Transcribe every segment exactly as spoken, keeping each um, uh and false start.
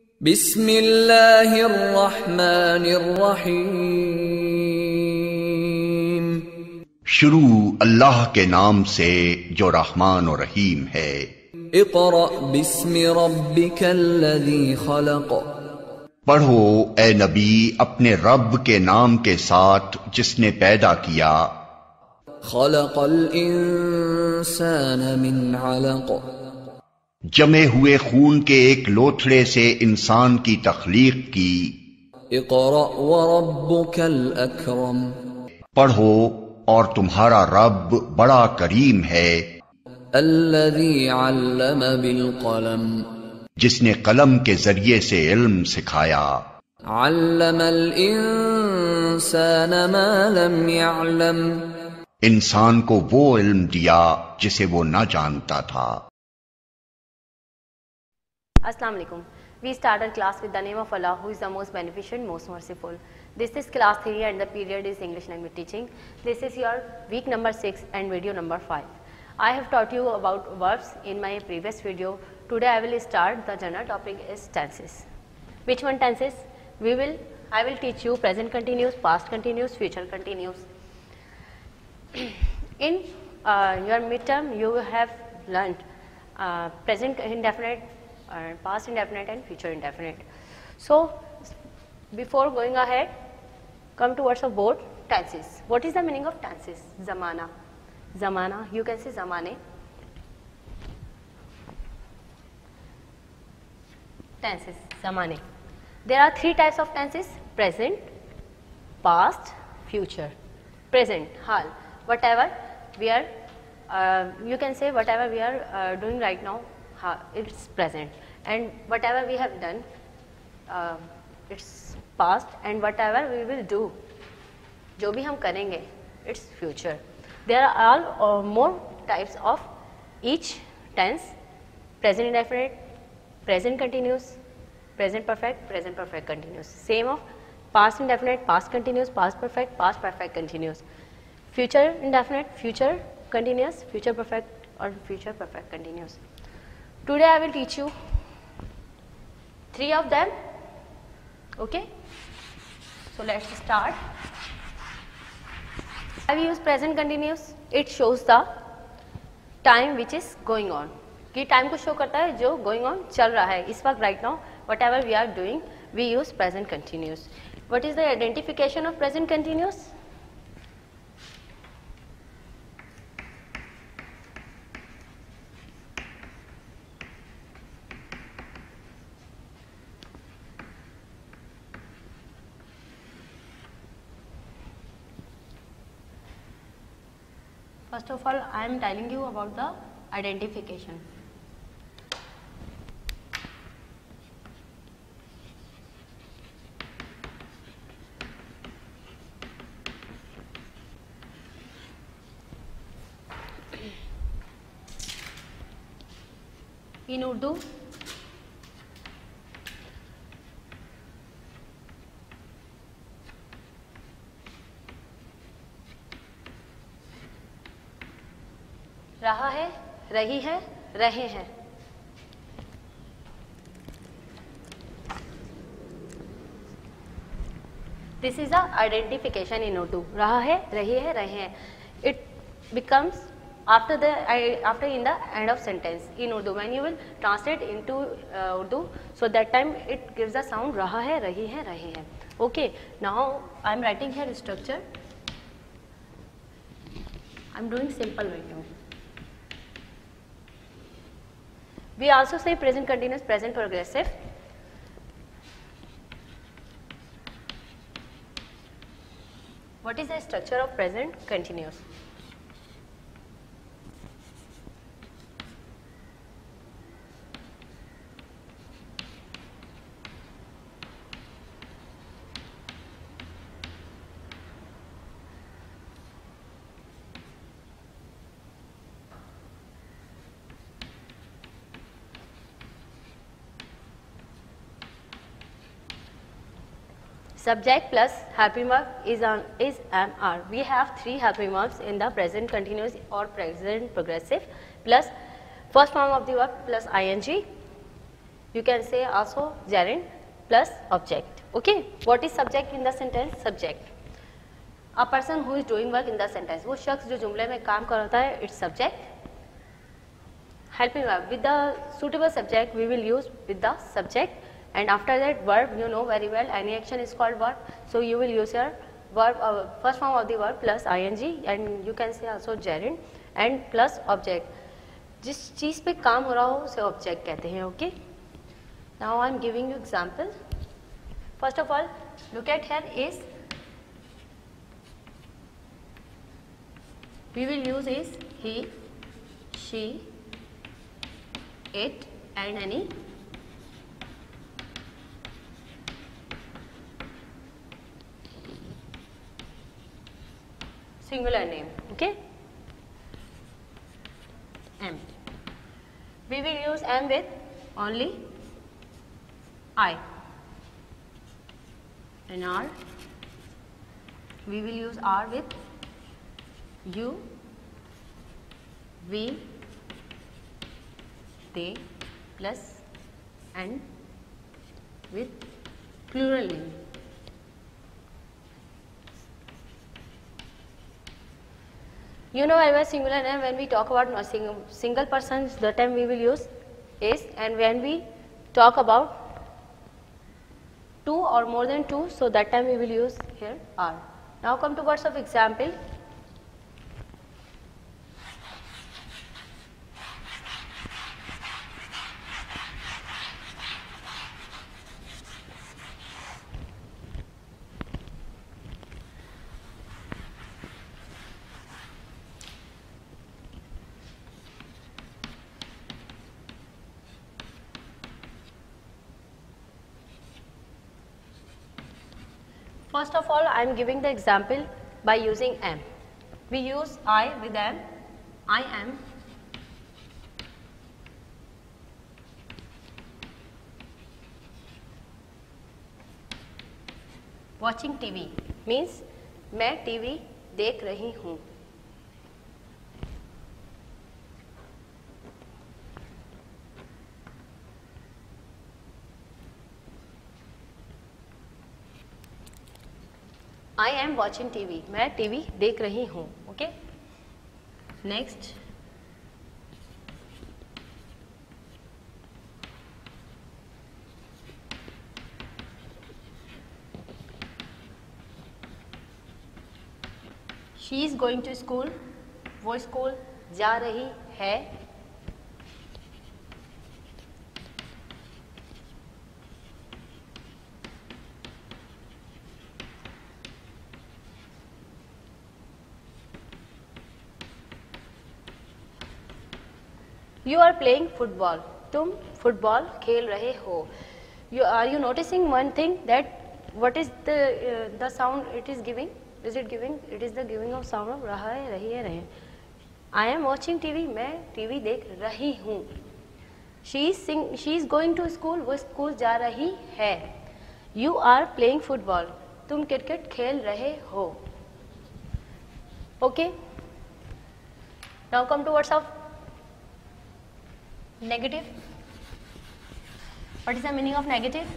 بسم اللہ الرحمن الرحیم. شروع اللہ کے نام سے جو رحمان و رحیم ہے. اقرأ بسم ربک الذی خلق. پڑھو اے نبی اپنے رب کے نام کے ساتھ جس نے پیدا کیا. خلق الانسان من علق. جمے ہوئے خون کے ایک لوتھڑے سے انسان کی تخلیق کی. اقرأ وربک الاکرم. پڑھو اور تمہارا رب بڑا کریم ہے. الذی علم بالقلم. جس نے قلم کے ذریعے سے علم سکھایا. علم الانسان ما لم يعلم. انسان کو وہ علم دیا جسے وہ نہ جانتا تھا. Assalamu alaikum. We started class with the name of Allah, who is the most beneficent, most merciful. This is class three and the period is English language teaching. This is your week number six and video number five. I have taught you about verbs in my previous video. Today I will start. The general topic is tenses. Which one tenses? We will, I will teach you present continuous, past continuous, future continuous. In uh, your midterm you have learned uh, present indefinite, uh, past indefinite and future indefinite. So before going ahead, come towards a board. Tenses. What is the meaning of tenses? Zamana. Zamana, you can say zamane. Tenses, zamane. There are three types of tenses: present, past, future. Present, hal. Whatever we are, uh, you can say whatever we are uh, doing right now, ha, it's present, and whatever we have done, uh, it's past, and whatever we will do, जो भी हम करेंगे, it's future. There are all uh, more types of each tense: present indefinite, present continuous, present perfect, present perfect continuous. Same of past indefinite, past continuous, past perfect, past perfect continuous. Future indefinite, future continuous, future perfect or future perfect continuous. Today I will teach you three of them. Okay? So let's start. I will use present continuous. It shows the time which is going on. कि time को show करता है जो going on चल रहा है इस वक्त right now. Whatever we are doing, we use present continuous. What is the identification of present continuous? First of all, I am telling you about the identification. In Urdu, रहा है, रही है, रहे हैं. This is the identification in Urdu. रहा है, रही है, रहे हैं. It becomes after the after in the end of sentence in Urdu. When you will translate into uh, Urdu, so that time it gives the sound रहा है, रही है, रहे हैं. Okay. Now I am writing here structure. I am doing simple right now. We also say present continuous, present progressive. What is the structure of present continuous? Subject plus helping verb is on is am are. We have three helping verbs in the present continuous or present progressive plus first form of the verb plus ing You can say also gerund plus object. Okay, what is subject in the sentence? Subject. A person who is doing work in the sentence. वो शख्स जो जुमले में काम कर रहा है, it's subject. Helping verb. With the suitable subject, we will use with the subject. And after that, verb, you know very well, any action is called verb. So you will use your verb, uh, first form of the verb plus ing, and you can say also gerund and plus object. जिस चीज़ पे काम हो रहा हो उसे object कहते हैं. Okay. Now I am giving you example. First of all, look at here is. We will use is he, she, it, and any singular name. Okay. M. We will use M with only I. And R. We will use R with you, we, they, plus and with plural name. You know, as singular name, when we talk about single, single persons, the time we will use is, and when we talk about two or more than two, so that time we will use here are. Now come to words of example. First of all, I am giving the example by using am. We use I with am. I am watching T V. Means मैं TV देख रही हूँ. I am watching T V. मैं TV देख रही हूँ. Okay. Next. She is going to school. वो school जा रही है. You are playing football. तुम फुटबॉल खेल रहे हो. You are you noticing one thing that what is the uh, the sound it is giving? Is it giving? It is the giving of sound of रहा है, रही है, रहे. I am watching T V. मैं TV देख रही हूँ. She is sing. She is going to school. वो स्कूल जा रही है. You are playing football. तुम क्रिकेट खेल रहे हो. Okay. Now come to words of negative. What is the meaning of negative?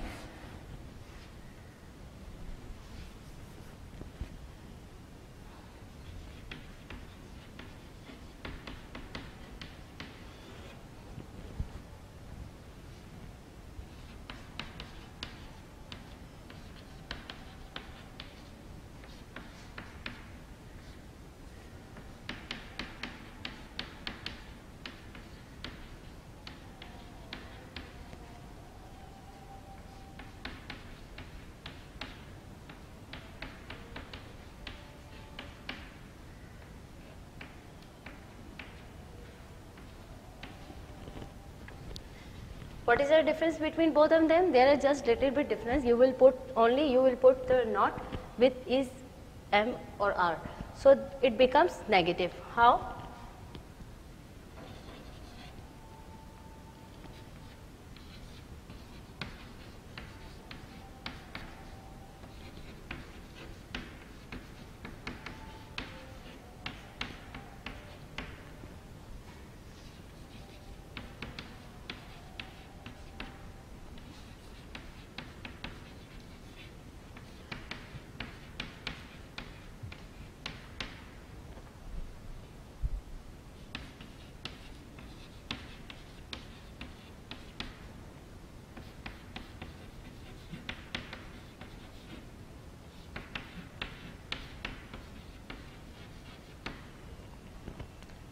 What is the difference between both of them? There is just little bit difference. You will put only you will put the not with is, am or are. So it becomes negative. How?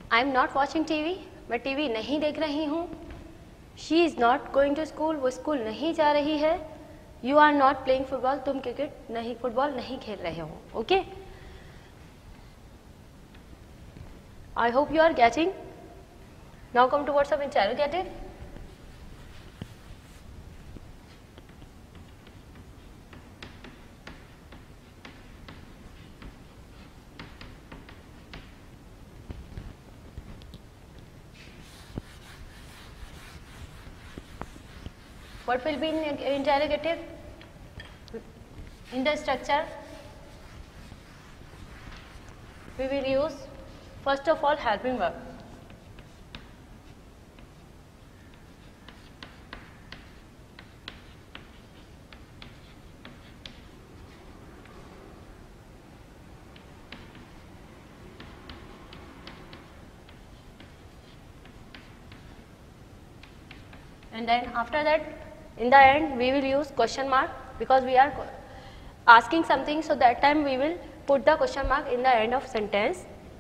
I am not watching TV, मैं TV नहीं देख रही हूँ. She is not going to school, वो school नहीं जा रही है. You are not playing football, तुम क्रिकेट नहीं फुटबॉल नहीं खेल रहे हो. Okay, I hope you are getting. Now come to words of interrogative. What will be in interrogative? In the structure, we will use first of all helping verb. And then after that, in the end we will use question mark, because we are asking something, so that time we will put the question mark in the end of sentence.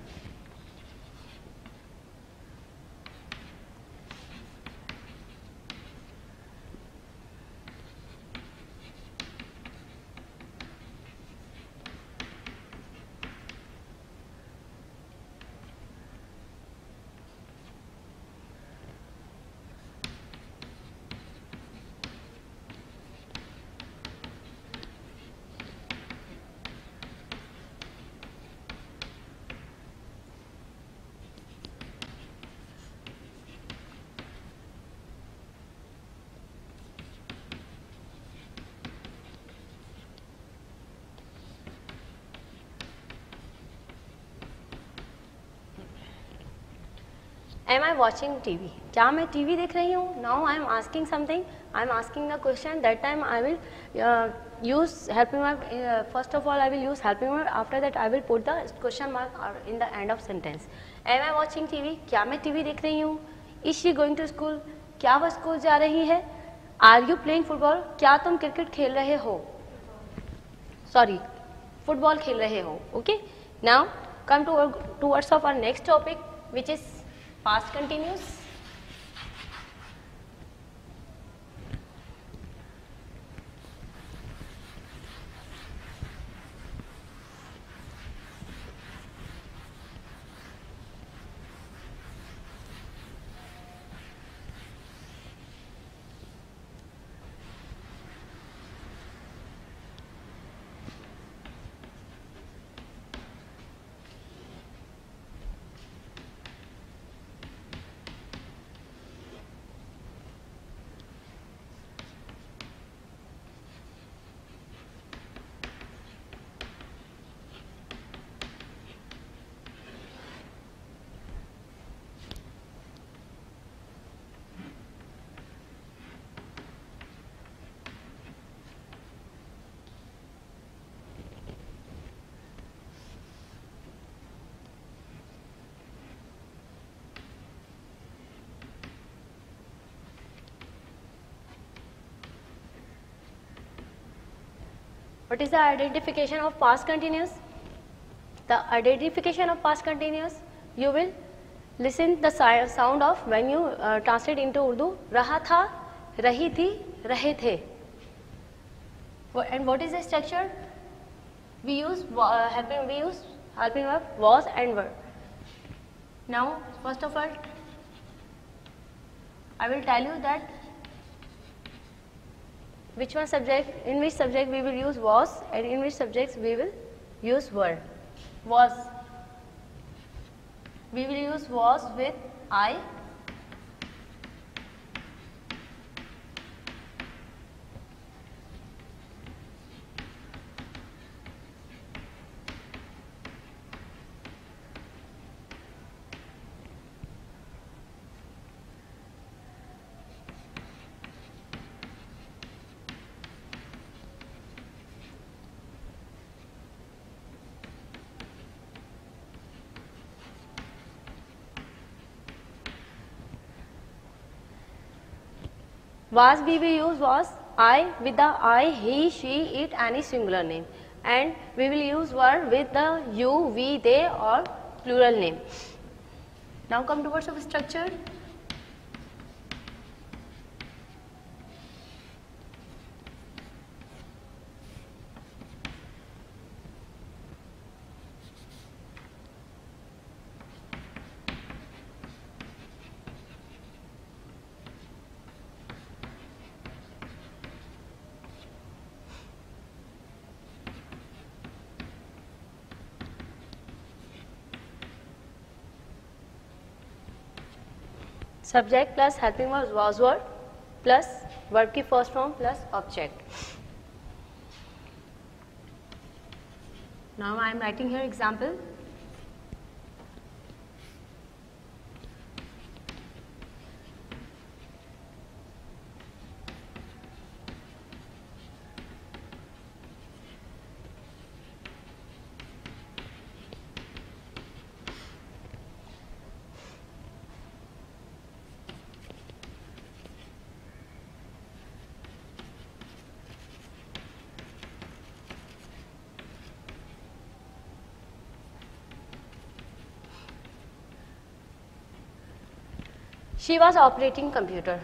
Am I watching T V? क्या मैं TV देख रही हूँ? Now I am asking something. I am asking the question. That time I will uh, use helping verb. Uh, first of all, I will use helping verb. After that, I will put the question mark in the end of sentence. Am I watching T V? क्या मैं TV देख रही हूँ? Is she going to school? क्या वह school जा रही है? Are you playing football? क्या तुम क्रिकेट खेल रहे हो? Sorry, फुटबॉल खेल रहे हो. Okay. Now come to towards of our next topic, which is past continuous. What is the identification of past continuous? The identification of past continuous, you will listen the sound of when you uh, translate into Urdu. Raha tha, rahi thi, rahe the. And what is the structure? We use uh, helping. We use helping verb was and were. Now, first of all, I will tell you that which one subject, in which subject we will use was, and in which subjects we will use were. Was, we will use was with I. Was, we will use was I with the I, he, she, it, any singular name, and we will use were with the you, we, they or plural name. Now come to words of structure. Subject plus helping verb was word plus verb की first form plus object. Now I am writing here example. She was operating computer.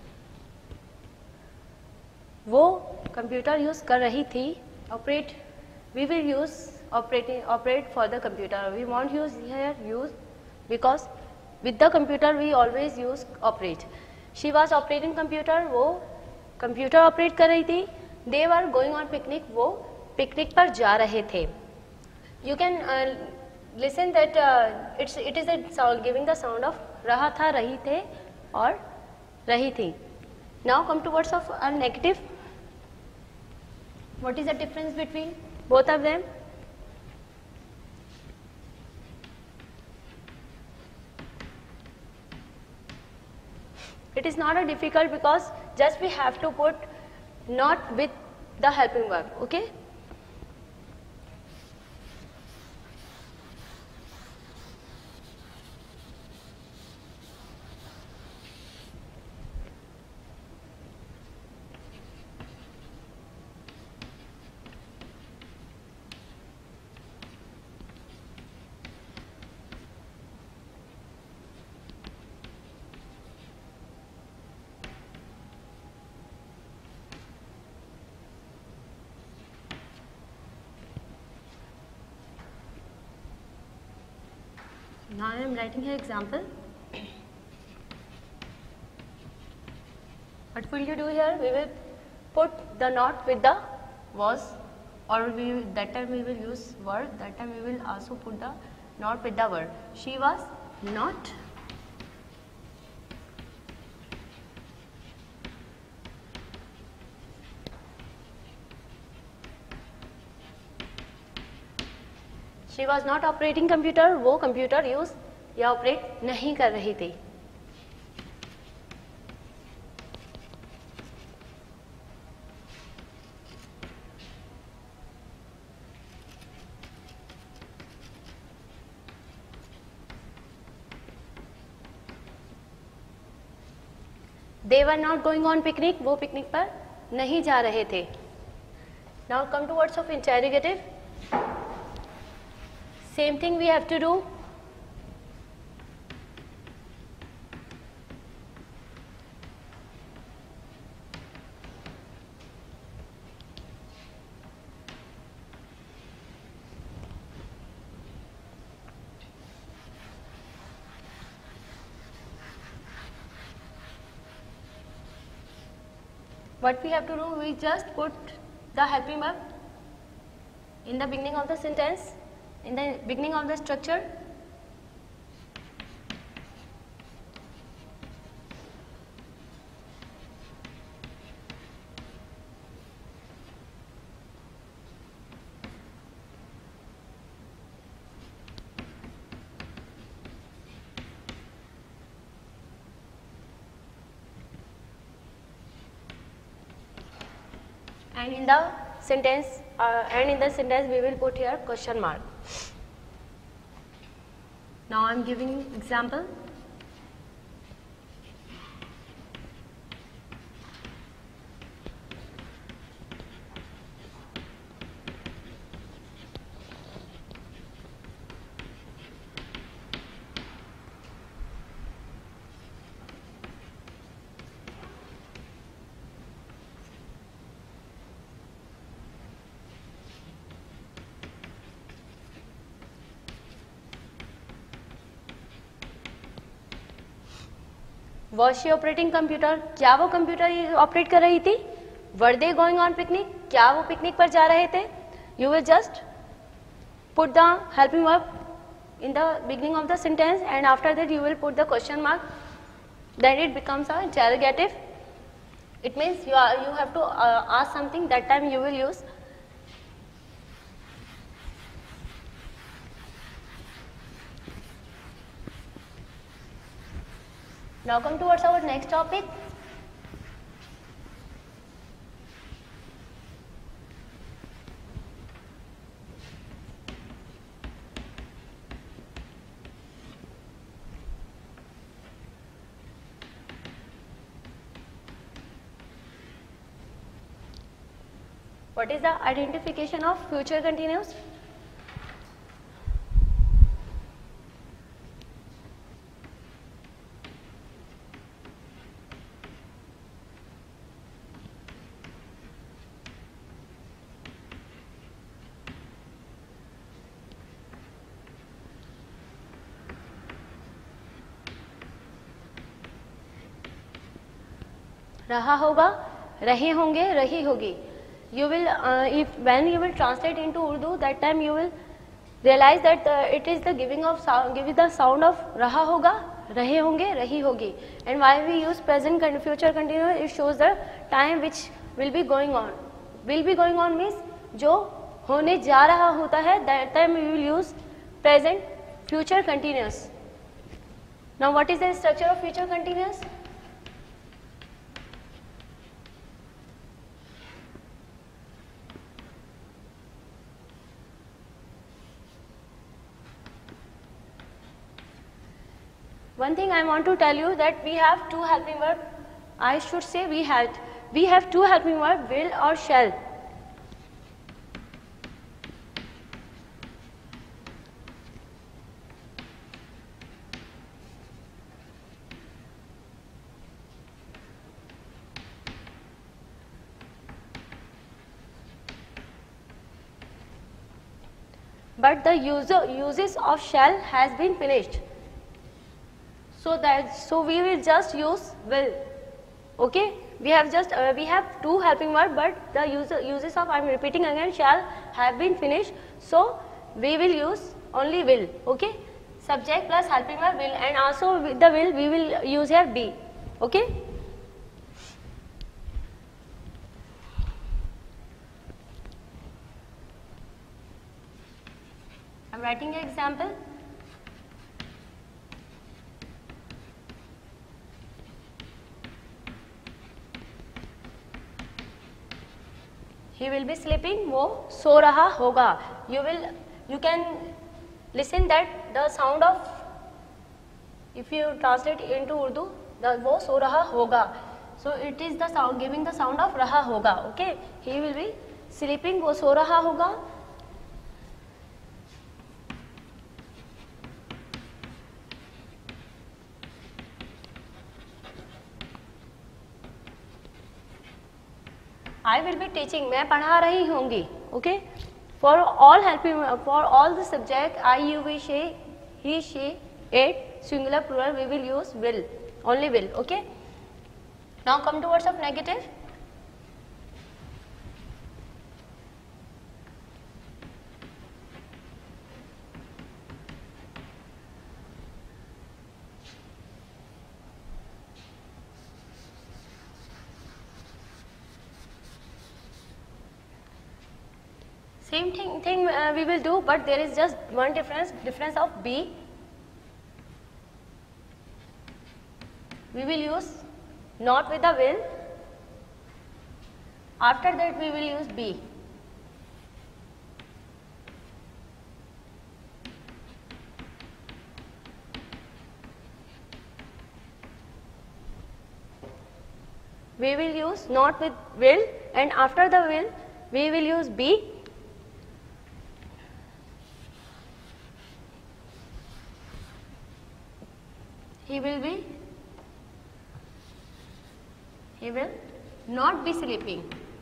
वो computer use कर रही थी. Operate, we will use operating operate for the computer. We won't use here use because with the computer we always use operate. She was operating computer. वो computer operate कर रही थी. They were going on picnic. वो picnic पर जा रहे थे. You can uh, listen that uh, it's it is a sound giving the sound of रहा था, रही थे और रही थी. Now come to words of a negative. What is the difference between both of them? It is not a difficult because just we have to put not with the helping verb. Okay. Now I am writing here example. What will you do here? We will put the not with the was, or we will, that time we will use word. That time we will also put the not with the word. She was not She was not operating computer. वो computer use या operate नहीं कर रही थी. They were not going on picnic. वो picnic पर नहीं जा रहे थे. Now come to words of interrogative. Same thing we have to do. What we have to do, we just put the helping verb in the beginning of the sentence. In the beginning of the structure, and in the sentence uh, and in the sentence we will put here question mark. Now I am giving example. Was she operating computer? क्या वो computer operate कर रही थी? Were they going on picnic? क्या वो picnic पर जा रहे थे? You will just put the helping verb in the beginning of the sentence and after that you will put the question mark. Then it becomes a interrogative. It means you are you have to uh, ask something. That time you will use. Now come towards our next topic. What is the identification of future continuous? रहा होगा, रहे होंगे, रही होगी. You will, uh, if when you will translate into Urdu, that time you will realize that uh, it is the giving of sound, giving the sound of raha hoga, rahe honge, rahi hogi. And why we use present and future continuous? It shows the time which will be going on. Will be going on means जो होने जा रहा होता है. That time we will use present future continuous. Now what is the structure of future continuous? One thing I want to tell you that we have two helping verb. I should say we have we have two helping verb, will or shall. But the user, uses of shall has been finished. So that so we will just use will. Okay, we have just uh, we have two helping verb, but the user, uses of I am repeating again shall have been finished. So we will use only will. Okay, subject plus helping verb will, and also with the will we will use here be. Okay. I am writing an example. He will be sleeping, वो सो रहा होगा. You will, you can listen that the sound of, if you translate into Urdu, the वो सो रहा होगा. So it is the sound, giving the sound of रहा होगा. Okay, he will be sleeping, वो सो रहा होगा. I will be teaching, मैं पढ़ा रही होंगी. Okay, for all helping, for all the subject I, you, we, she, he, she, it, singular, plural, we will use will, only will. Okay. Now come to words of negative. Same thing, thing uh, we will do, but there is just one difference, difference of be. We will use not with the will. After that we will use be. We will use not with will, and after the will we will use be. He will be, he will not be sleeping.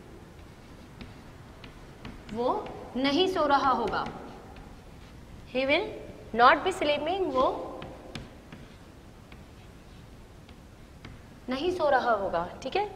वो नहीं सो रहा होगा. He will not be sleeping. वो نہیں سو رہا ہوگا. ٹھیک ہے.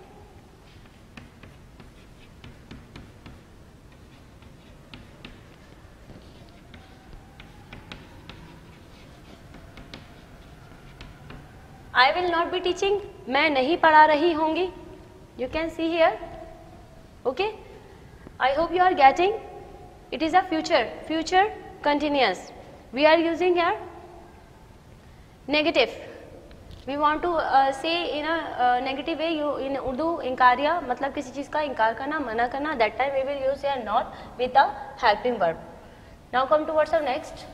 I will not be teaching. میں نہیں پڑھا رہی ہوں گی. You can see here. Okay. I hope you are getting. It is a future. Future continuous. We are using here negative. We want to uh, say in a uh, negative way. You in Urdu انکاریہ مطلب کسی چیز کا انکار کرنا, منع کرنا. That time we will use here not with the helping verb. Now come towards our next.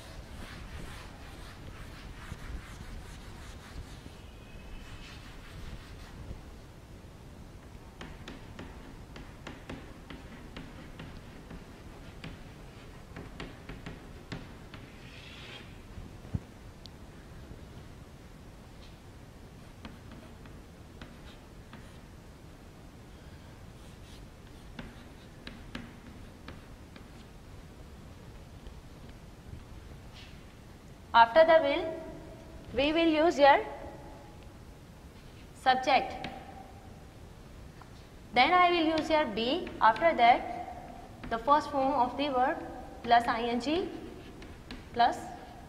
After the will, we will use your subject. Then I will use your be. After that, the first form of the verb plus ing plus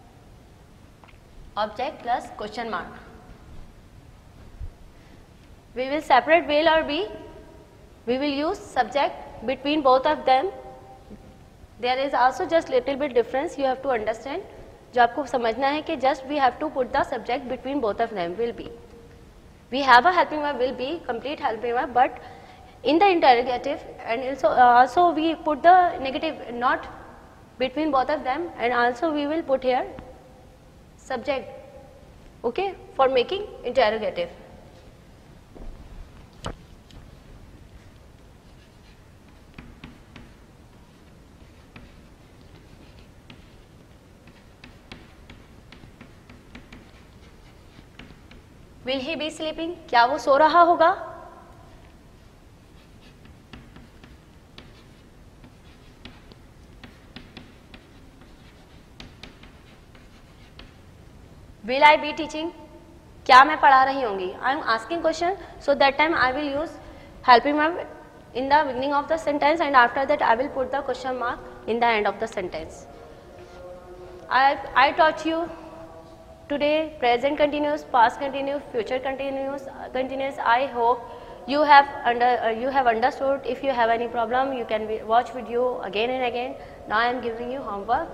object plus question mark. We will separate will or be. We will use subject between both of them. There is also just little bit difference you have to understand. جو آپ کو سمجھنا ہے کہ just we have to put the subject between both of them. Will be we have a helping verb will be complete helping verb but in the interrogative and also we put the negative not between both of them and also we will put here subject okay for making interrogative. Will he be sleeping? کیا وہ سو رہا ہوگا؟ Will I be teaching? کیا میں پڑھا رہی ہوں گی؟ I am asking question, so that time I will use helping verb in the beginning of the sentence and after that I will put the question mark in the end of the sentence. I I taught you today present continuous, past continuous, future continuous, uh, continuous. I hope you have under uh, you have understood. If you have any problem, you can be, watch video again and again. Now I am giving you homework.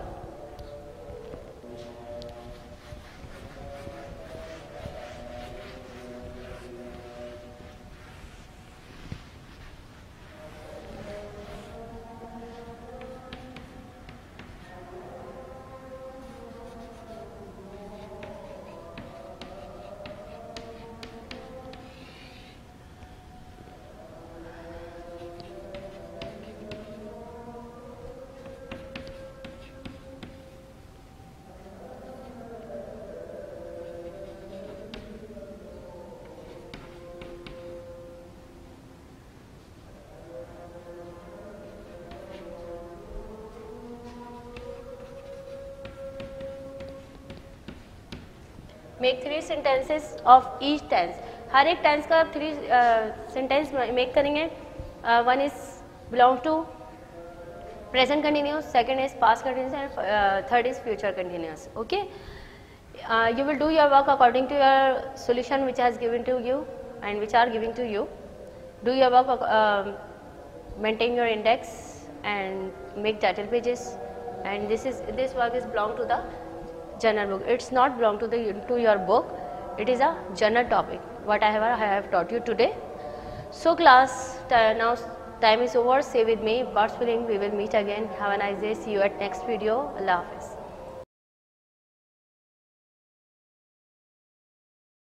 Make three sentences of each tense. ہر ایک tennis کا آپ three sentence make کریں گے. One is belong to present continuous, second is past continuous and uh, third is future continuous. Okay, uh, you will do your work according to your solution which has given to you and which are giving to you. Do your work, uh, maintain your index and make title pages, and this is this work is belong to the journal book. It's not belong to the to your book. It is a journal topic whatever I have taught you today. So class, now time is over. Stay with me. Birds filling. We will meet again. Have a nice day. See you at next video. Allah Hafiz.